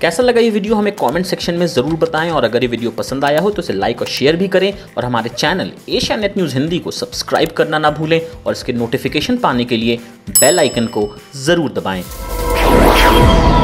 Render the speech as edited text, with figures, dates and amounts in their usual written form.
कैसा लगा ये वीडियो हमें कमेंट सेक्शन में ज़रूर बताएं, और अगर ये वीडियो पसंद आया हो तो इसे लाइक और शेयर भी करें, और हमारे channel Asia net news Hindi को सब्सक्राइब करना ना भूलें, और इसके नोटिफिकेशन पाने के लिए बेल आइकन को ज़रूर दबाएं।